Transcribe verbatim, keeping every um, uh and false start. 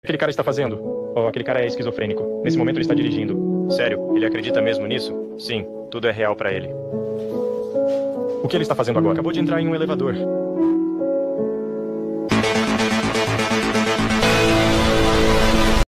aquele cara está fazendo? Oh, aquele cara é esquizofrênico. Nesse momento ele está dirigindo. Sério, ele acredita mesmo nisso? Sim, tudo é real pra ele. O que ele está fazendo agora? Acabou de entrar em um elevador.